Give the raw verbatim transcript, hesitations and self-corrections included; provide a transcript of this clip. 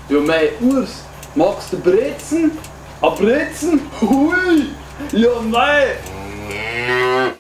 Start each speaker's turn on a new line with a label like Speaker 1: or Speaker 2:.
Speaker 1: Ja, mei, Urs, magst du Brezen? A Brezen? Hui! Ja, mei!